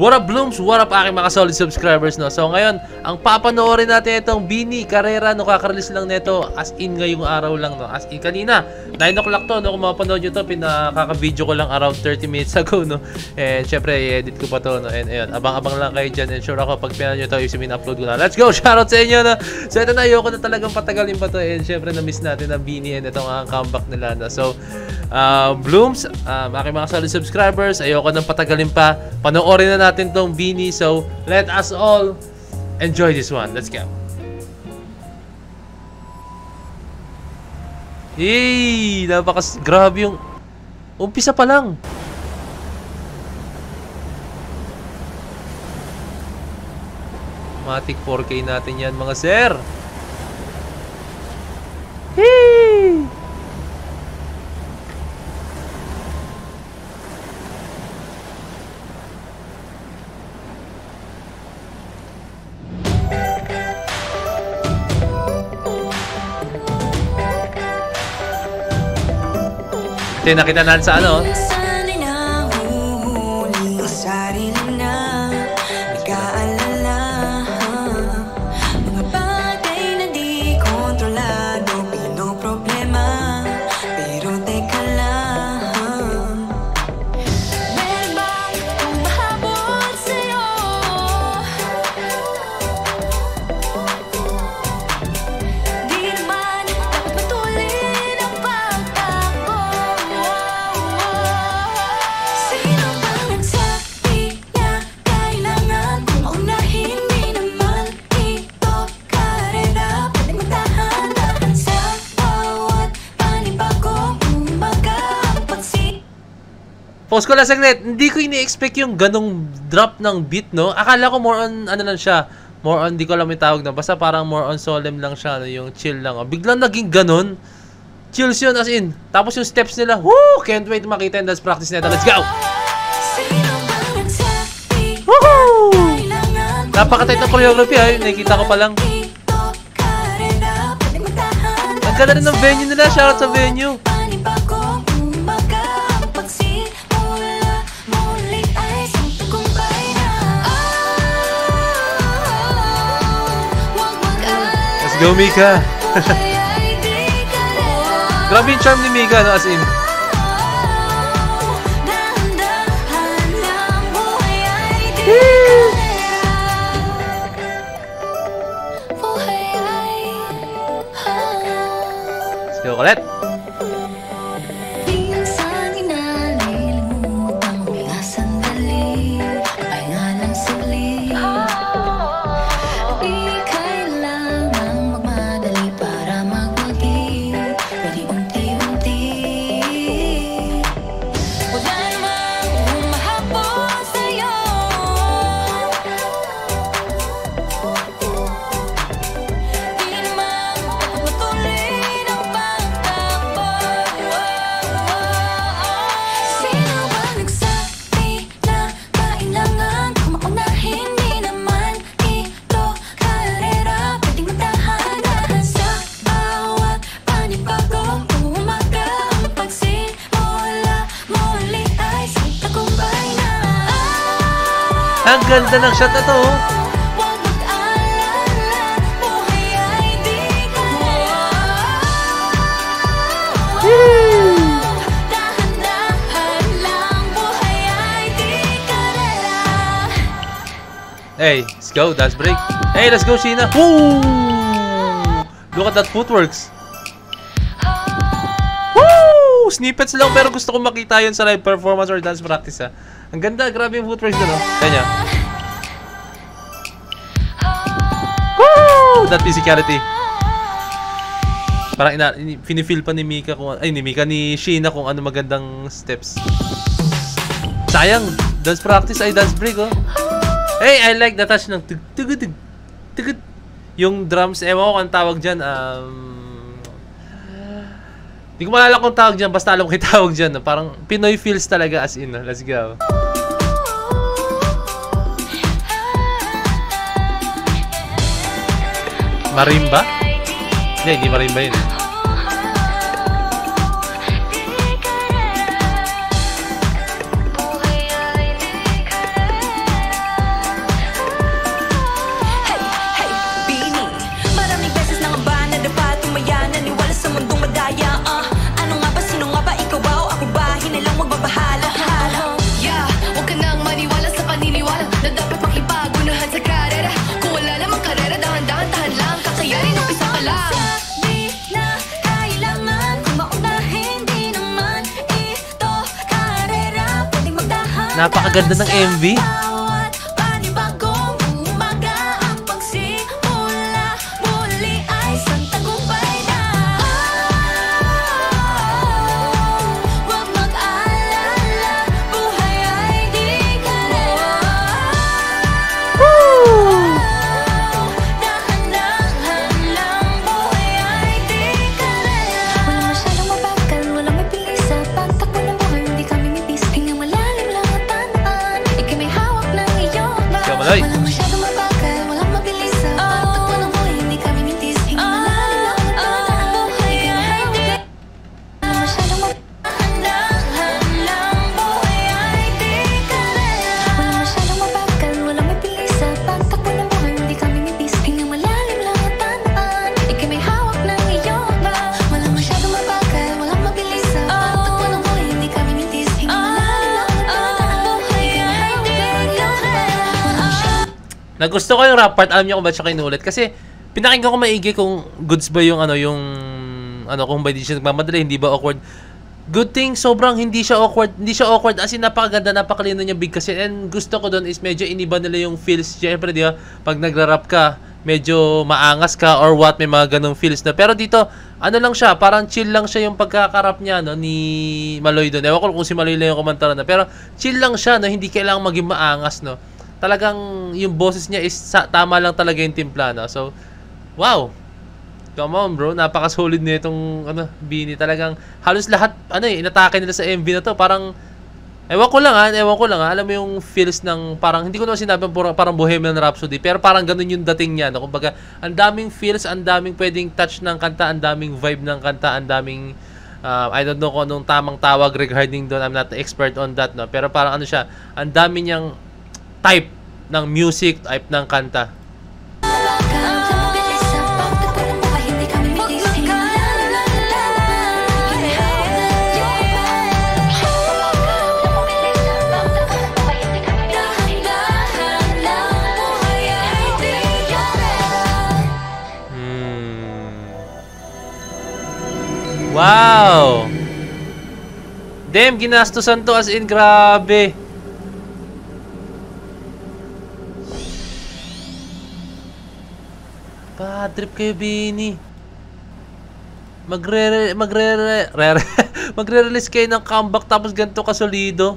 What up, Blooms? What up, aking mga solid subscribers, no? So, ngayon, ang papanoorin natin itong Bini Carrera, no? Kakarelease lang nito, as in ngayong araw lang, no? As in kanina, 9 o'clock to, no? Kung mapanood nyo to, pinakaka-video ko lang around 30 minutes ago, no? And, syempre, i-edit ko pa to, no? And, ayun, abang-abang lang kayo dyan. And, sure ako, pag pinanood nyo to, yung upload ko na. Let's go! Shoutout sa inyo, no? So, ito na, ayoko na talagang patagalin pa to. And, syempre, na-miss natin ang Bini and itong comeback nila, no? So, Blooms, aking mga solid subscribers, ayoko nang patagalin pa. Panoorin na natin tong Bini. So, let us all enjoy this one. Let's go. Yay! Grabe yung umpisa pa lang. Matic 4K natin yan, mga sir. Yay! Ito nakita natin sa ano. Pause ko lang saglit. Hindi ko ini-expect yung ganong drop ng beat, no? Akala ko more on, ano lang siya, more on, di ko alam yung tawag na. Basta parang more on solemn lang siya, no? Yung chill lang. Oh. Biglang naging ganon. Chills yun, as in. Tapos yung steps nila, woo! Can't wait makita yung dance practice nito. Let's go! Woohoo! Napakatight na choreography, ha? Nakikita ko pa lang. Ang ganda rin ng venue nila. Shoutout sa venue. Go, Mika! Grabe yung charm ni Mika, no? As in. Let's go ulit! Ang ganda ng shot na to. Hey, let's go, dance break. Hey, let's go, Sheena. Woo! Look at that footworks. Woo! Snippets lang pero gusto ko makita yun sa live performance or dance practice, ha. Ang ganda, grabe yung footworks doon, no? Kanya. Woo! That physicality. Parang finifeel pa ni Mika kung ni Sheena kung ano magandang steps. Sayang, dance practice ay dance break, oh. Hey, I like the touch ng tugud. Yung drums, ewan ko kung tawag dyan, hindi ko maalala kung tawag dyan, basta alam ko yung tawag dyan, no? Parang Pinoy feels talaga, as in, no? Let's go. Marimba? Hindi marimba yun. Napakaganda ng MV. Nagusto ko yung rap part. Alam niyo kung ba't siya kinulit? Kasi pinakinggan ko maigi kung goods ba yung kung ba hindi siya nagmamadali, hindi ba awkward. Good thing, sobrang hindi siya awkward. Hindi siya awkward as in napakaganda, napakalino niya big kasi. And gusto ko doon is medyo iniba nila yung feels. Siyempre, di ba? Pag nagra-rap ka, medyo maangas ka or what, may mga ganong feels na. Pero dito, ano lang siya, parang chill lang siya yung pagkakarap niya, no, ni Maloy doon. Ewan ko kung si Maloy lang yung komantara na. Pero chill lang siya, no, hindi kailangang maging maangas, no. Talagang yung boses niya is tama lang talaga yung timpla, no? So, wow! Come on, bro. Napaka-solid na itong Bini. Talagang halos lahat, inatake nila sa MV na to. Parang, ewan ko lang. Alam mo yung feels ng parang, hindi ko naman sinabi parang Bohemian Rhapsody, pero parang ganun yung dating niya, no? Kumbaga, ang daming feels, ang daming pwedeng touch ng kanta, ang daming vibe ng kanta, ang daming, I don't know kung anong tamang tawag regarding doon. I'm not the expert on that, no? Pero parang siya, ang dami niyang type ng music, type ng kanta. Wow! Damn, ginastusan to as in, grabe. Bad trip kayo, Bini. Magre-release kayo ng comeback tapos ganito kasolido.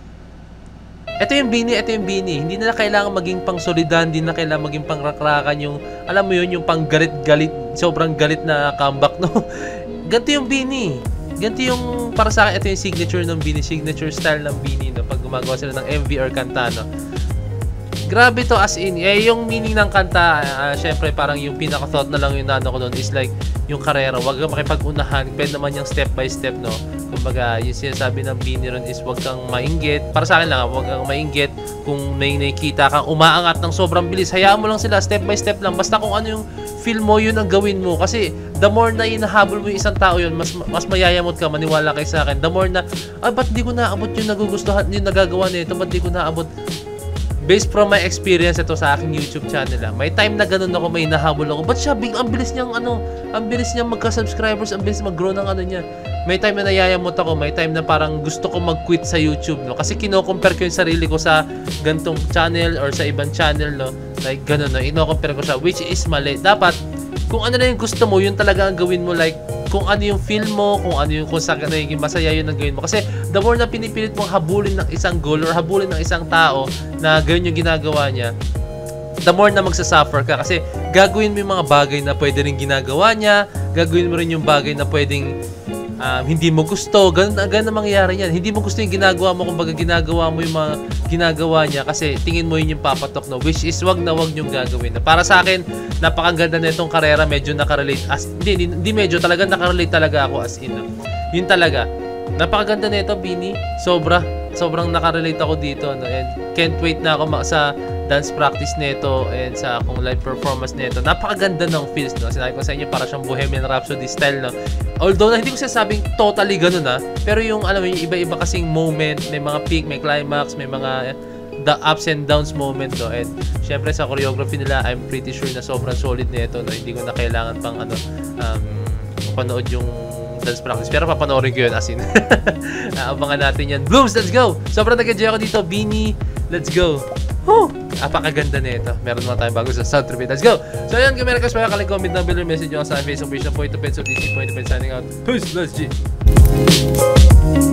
Ito yung Bini. Hindi na kailangan maging pang solidan, hindi na kailangan maging pang rakrakan yung, alam mo yun, yung pang galit-galit, sobrang galit na comeback, no? Ganito yung Bini. Ganito yung, para sa akin, ito yung signature ng Bini, signature style ng Bini, no? Pag gumagawa sila ng MV or kanta, no? Grabe to as in. Yung meaning ng kanta, syempre parang yung pinaka-thought na lang yung nano ko doon is like, yung karera, wag kang makipag-unahan, pwede naman yung step by step, no? Kumbaga, yung sinasabi ng Bini ron is wag kang mainggit. Para sa akin lang, wag kang mainggit kung may nakikita kang umaangat ng sobrang bilis. Hayaan mo lang sila, step by step lang. Basta kung ano yung feel mo, yun ang gawin mo. Kasi, the more na inahabol mo yung isang tao yun, mas mayayamot ka, maniwala kay sa akin. The more na, ba't di ko naabot yung nagugustuhan, yung nagagawa nito, ba't di ko naabot? Based from my experience ito sa aking YouTube channel, may time na ganun ako, may nahabol ako. Ba't siya, ang bilis niyang magka-subscribers, ang bilis mag-grow ng niya. May time na nayayamot ako, may time na parang gusto ko mag-quit sa YouTube, no? Kasi kino-compare ko yung sarili ko sa gantong channel or sa ibang channel, no? Like, ganun, no? Ino-compare ko siya, which is mali. Dapat, kung ano na yung gusto mo, yun talaga ang gawin mo. Like, kung ano yung feel mo, kung saan ka nagiging masaya, yun ang gawin mo. Kasi, the more na pinipilit mong habulin ng isang goal or habulin ng isang tao na gawin yung ginagawa niya, the more na magsasuffer ka. Kasi, gagawin mo yung mga bagay na pwede rin ginagawa niya, gagawin mo rin yung bagay na pwedeng hindi mo gusto, ganun na mangyayari yan. Hindi mo gusto yung ginagawa mo, kumbaga ginagawa mo yung mga ginagawa niya kasi tingin mo yun yung papatok, no? Which is wag niyong gagawin. Para sa akin, napakaganda na itong karera, medyo nakarelate hindi medyo, talaga nakarelate talaga ako as in, no? Yun talaga. Napakaganda na ito, Bini. Sobrang nakarelate ako dito, no? And can't wait na ako sa dance practice nito and sa akong live performance nito. Napakaganda ng feels, no? Sinabi ko sa inyo, para siyang Bohemian Rhapsody style, no? Although hindi ko sinasabing totally ganun, pero yung alam mo, yung iba-iba kasing moment, may mga peak, may climax, may mga the ups and downs moment, no? And syempre sa choreography nila, I'm pretty sure na sobrang solid nito, no? Hindi ko na kailangan pang panood yung dance practice. Pero papanoorin ko yun as in. Abangan natin yan. Blooms, let's go! Sobrang nag-enjoy ako dito. Beanie, let's go. Woo! Apakaganda nito. Meron naman tayong bago sa sound trip. Let's go! So yun, kung meron ka sa mga comment down below, message nyo sa Facebook page na po ito. Signing out. Peace! Let's G!